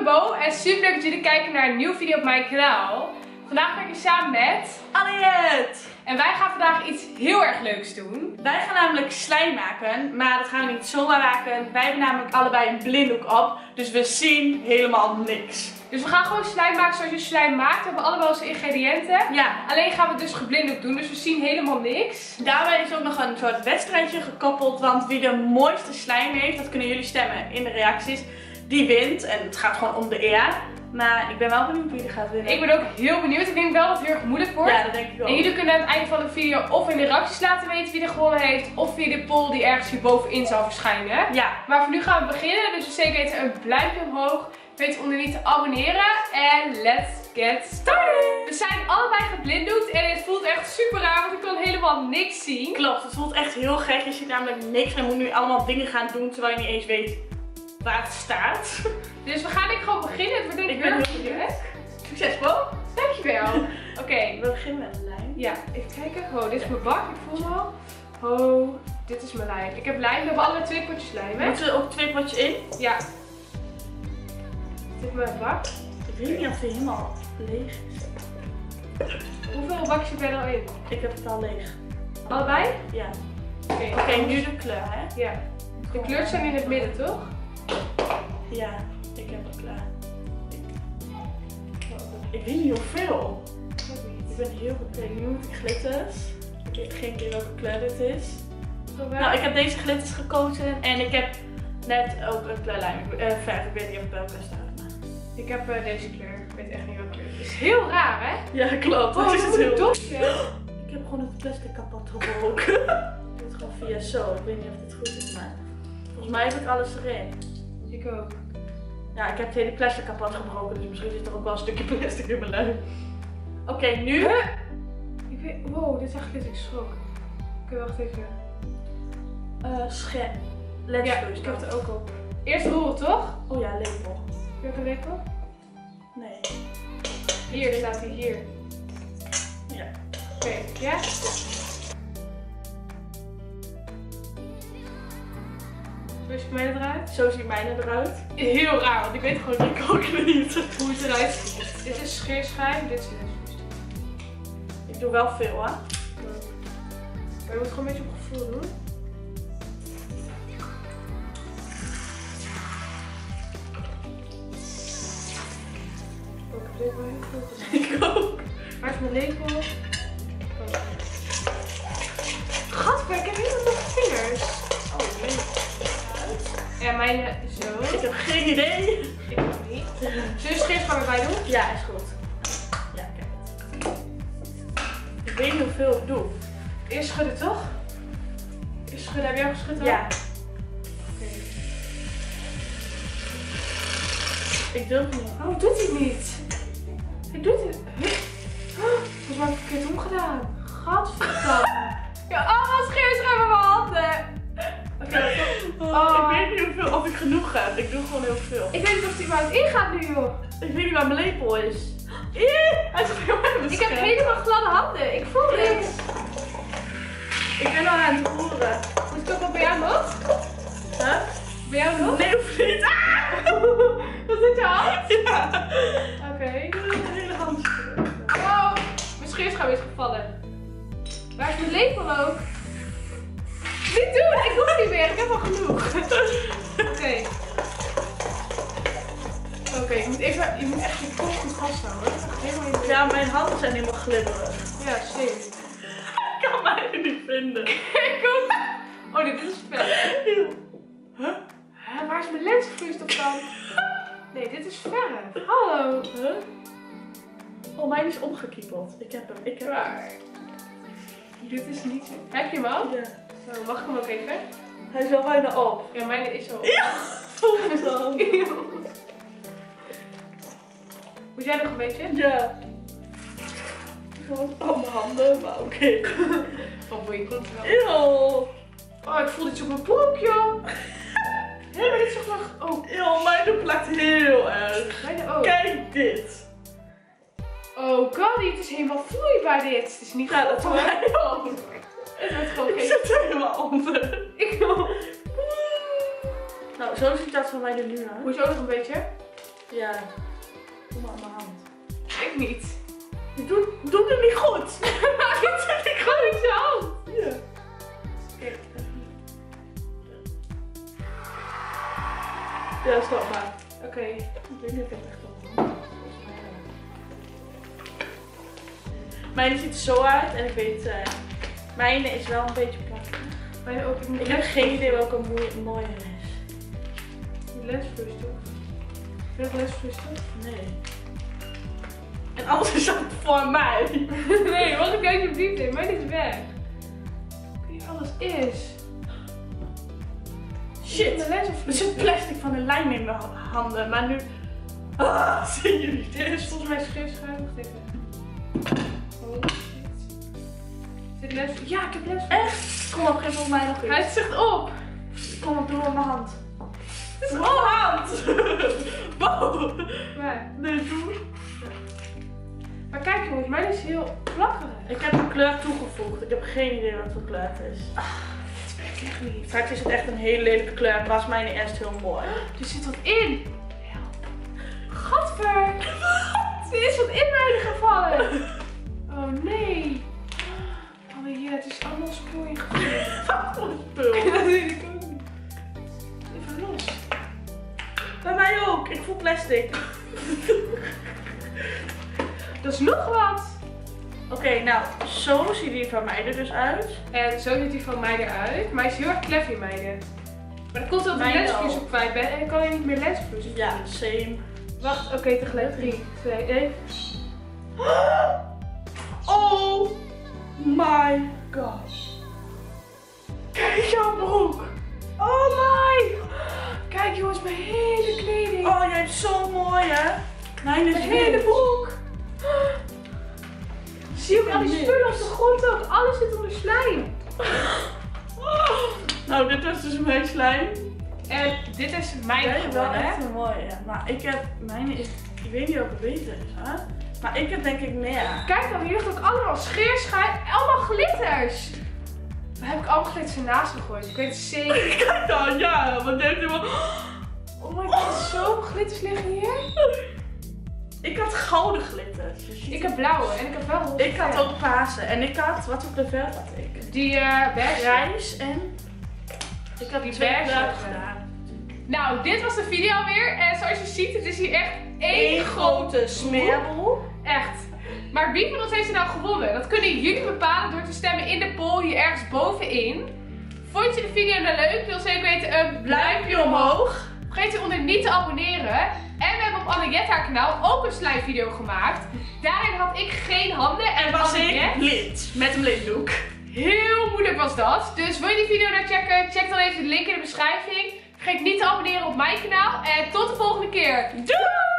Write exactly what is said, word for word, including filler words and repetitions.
ben Bo en super leuk dat jullie kijken naar een nieuwe video op mijn kanaal. Vandaag ben ik samen met Aliette. En wij gaan vandaag iets heel erg leuks doen. Wij gaan namelijk slijm maken, maar dat gaan we niet zomaar maken. Wij hebben namelijk allebei een blinddoek op, dus we zien helemaal niks. Dus we gaan gewoon slijm maken zoals je slijm maakt. We hebben allebei onze ingrediënten. Ja. Alleen gaan we het dus geblinddoekt doen, dus we zien helemaal niks. Daarbij is ook nog een soort wedstrijdje gekoppeld, want wie de mooiste slijm heeft, dat kunnen jullie stemmen in de reacties, die wint. En het gaat gewoon om de eer. Maar ik ben wel benieuwd wie er gaat winnen. Ik ben ook heel benieuwd. Ik denk wel dat het heel erg moeilijk wordt. Ja, dat denk ik wel. En jullie kunnen aan het einde van de video of in de reacties laten weten wie er gewonnen heeft, of via de poll die ergens hierbovenin zal verschijnen. Ja. Maar voor nu gaan we beginnen. Dus we zeker weten een duimpje omhoog. Weet onder niet te abonneren. En let's get started! We zijn allebei geblinddoekt en het voelt echt super raar, want ik kan helemaal niks zien. Klopt, het voelt echt heel gek. Je ziet namelijk niks en moet nu allemaal dingen gaan doen terwijl je niet eens weet waar het staat. Dus we gaan denk ik gewoon beginnen. Het wordt denk ik Ik ben heel heel benieuwd. Succesvol! Dankjewel. Oké. Okay, we beginnen met een lijn. Ja, even kijken. Oh, dit is mijn bak. Ik voel hem al. Oh, dit is mijn lijm. Ik heb lijm. We hebben allebei twee potjes lijm, hè? Moeten er ook twee potjes in? Ja. Dit is mijn bak. Ik weet niet of hij helemaal leeg is. Hoeveel bakjes heb jij er al in? Ik heb het al leeg. Allebei? Ja. Oké, Oké, okay, nu de kleur, hè? Ja. De kleurtjes zijn in het midden, toch? Ja, ik heb het klaar. Ik weet niet hoeveel. Ik ben heel goed. Nu moet ik glitters. Ik weet geen idee welke kleur dit is. Nou, ik heb deze glitters gekozen en ik heb net ook een kleurlijm. Uh, verf, ik weet niet of het bij elkaar staat. Ik heb uh, deze kleur. Ik weet echt niet welke kleur. Het is heel raar, hè? Ja, klopt. Oh, dat is het heel dofje. Ik heb gewoon het plastic kapot gebroken. Ik doe het gewoon via zo. Ik weet niet of dit goed is, maar volgens mij heb ik alles erin. Ik ook. Ja, ik heb het hele plastic kapot gebroken, dus misschien zit er ook wel een stukje plastic in mijn luim. Oké, okay, nu. Huh? Ik weet, wow, dit is echt glitter. Ik schrok. Oké, wacht even. Uh, scherp. Let's ja, go. ik heb het ook op. Eerst roeren, toch? Oh ja, lepel. Heb je ook een lepel? Nee. Hier staat hij, hier. Ja. Oké, okay, ja? Zo ziet mijne eruit. Zo ziet mijne eruit. Heel raar, want ik weet gewoon niet, Ik ook niet hoe het eruit ziet. Dit is scheerschijf, dit is het. Ik doe wel veel, hè? Maar je moet gewoon een beetje op gevoel doen. Oh, ik heb dit wel heel veel gedaan. Ik ook. Waar is mijn lepel? Oh. Gadver, ik heb helemaal nog vingers. Oh nee. En mijn zo. Ik heb geen idee. Ik ook niet. Zullen we scheerschaar erbij doen? Ja, is goed. Ja, ik heb het. Ik weet niet hoeveel ik doe. Eerst schudden, toch? Eerst schudden. Heb jij al geschud? Ja. Oké. Okay. Ik durf niet. Oh, doet hij niet? Hij doet het. Volgens mij heb ik het verkeerd omgedaan. Gadverdamme. Ja, allemaal scheerschaar in mijn handen. Oké, okay, oh, oh. Ik weet niet hoeveel, of ik genoeg heb. Ik doe gewoon heel veel. Ik weet niet of hij überhaupt ingaat nu, joh. Ik weet niet waar mijn lepel is. Hij zit heel erg Ik heb helemaal gladde handen. Ik voel niks. Ik ben al aan het roeren. Moet ik ook wel bij jou nog? Huh? Bij jou nog? Nee, hoeft niet. Ah! Was dit je hand? Ja. Oké. Okay. De hele hand. Oh, mijn scheerschaar is gevallen. Waar is mijn lepel ook? Niet doen, ik hoef niet meer. Ik heb al genoeg. Oké. Okay. Oké, okay, je moet even, je moet echt je kop goed vasthouden. Helemaal ja, mijn handen zijn helemaal glibberig. Ja, same. Ik kan mij niet vinden. Ik ook. Oh, dit is vet. Huh? Huh? Waar is mijn lensvloeistof dan? Nee, dit is verf. Hallo. Huh? Oh, mijn is omgekiepeld. Ik heb hem. Ik heb Waar? hem. Dit is niet zo. Heb je hem al? Ja. Zo, mag ik hem ook even? Hij is wel bijna op. Ja, mijn is al. Ja. Voel het dan. Moet jij nog een beetje? Ja. Gewoon op mijn handen, maar oké. Okay. Oh, boy, je komt wel. Eeuw. Oh, ik voel iets op mijn broek, joh. Ja, maar dit is toch nog... Oh. Eeuw, mijne plakt heel erg. Mijne ook. Kijk dit. Oh, Callie, het is helemaal vloeibaar dit. Het is niet ja, goed, dat hoor. mij ook. Het wordt gewoon Ik geen... zit er helemaal onder. Ik ook. Nou, zo ziet dat van mij er nu uit. Moet je ook nog een beetje? Ja. Doe maar aan mijn hand. Ik niet. Je doet, doet het niet goed. Maar je doet het gewoon met je hand. Ja. Kijk. Ja, stop maar. Oké. Okay. Ik weet niet of ik het echt op. Mijne ziet er zo uit en ik weet, uh, mijne is wel een beetje plakkerig. Mijne ook. Ik heb geen idee welke mooie, mooie is. Die lesvloeistof. Vind je lesvloeistof? Nee. En alles is dat voor mij. Nee, wat ik uit je diepte. Mijn is weg. Ik weet niet wat alles is. Shit. Er zit plastic van de lijm in mijn handen, maar nu... Ah, zien jullie dit? Dit is volgens mij scheerschuim. Wacht even. Oh shit. Zit les? Ja, ik heb les. Echt? Kom op, geef op mij nog iets. Hij zegt op. Kom op, doe op mijn hand. Het is mijn hand. Wow. Waar? Nee, doe. Maar kijk jongens, mijn is heel plakkerig. Ik heb een kleur toegevoegd. Ik heb geen idee wat voor kleur het is. Ah, dit werkt echt niet. Straks is het echt een hele lelijke kleur en was mijn eerst heel mooi. Er zit wat in. Gadver. Er is wat in mij gevallen. Oh nee. Oh hier, het is allemaal spoor in gevallen. Wat voor spul? Dat weet ik ook niet. Even los. Bij mij ook. Ik voel plastic. Dat is nog wat. Oké, okay, nou, zo ziet die van mij er dus uit. En zo ziet die van mij eruit. Maar hij is heel erg klef in meiden. Maar dat komt omdat ik lesvloes op kwijt ben en ik kan je niet meer lesvloes. Ja, same. Wacht, oké, okay, tegelijk. drie, twee, één. Oh my god. Kijk jouw broek. Oh my. Kijk jongens, mijn hele kleding. Oh, jij is zo mooi hè. Mijn is mijn hele broek. Zie je ook al die spullen op de grond ook? Alles zit onder slijm. Nou, dit was dus mijn slijm. En dit is mijn ja, geworden, wel hè? echt een mooie. Maar ik heb, mijn is, ik weet niet of het beter is, hè? Maar ik heb denk ik meer. Kijk dan, hier ligt ook allemaal scheerschuim, allemaal glitters. Waar heb ik allemaal glitters ernaast gegooid? Ik weet het zeker. Kijk dan, ja, want heeft helemaal... Oh my god, zoveel glitters liggen hier. Ik had gouden glitters. Dus ik heb blauwe en ik heb wel roze. Ik had ook paarse en ik had, wat voor kleur had ik? Die uh, beige. Grijs en... Ik had die twee beige gedaan. Nou, dit was de video weer. En zoals je ziet, het is hier echt één Eén grote smeerboel. Echt. Maar wie van ons heeft er nou gewonnen? Dat kunnen jullie bepalen door te stemmen in de poll hier ergens bovenin. Vond je de video nou leuk? Wil zeker weten een duimpje omhoog. Vergeet hieronder niet te abonneren. En we hebben op Annette haar kanaal ook een slijmvideo gemaakt. Daarin had ik geen handen en, en was Annette ik blind. Met een blinddoek. Heel moeilijk was dat. Dus wil je die video nou checken? Check dan even de link in de beschrijving. Vergeet niet te abonneren op mijn kanaal. En tot de volgende keer. Doei!